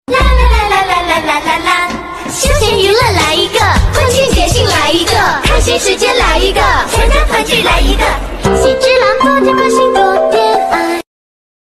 啦啦啦啦啦啦啦啦啦，休闲娱乐来一个，婚庆节庆来一个，开心时间来一个，全家团聚来一个。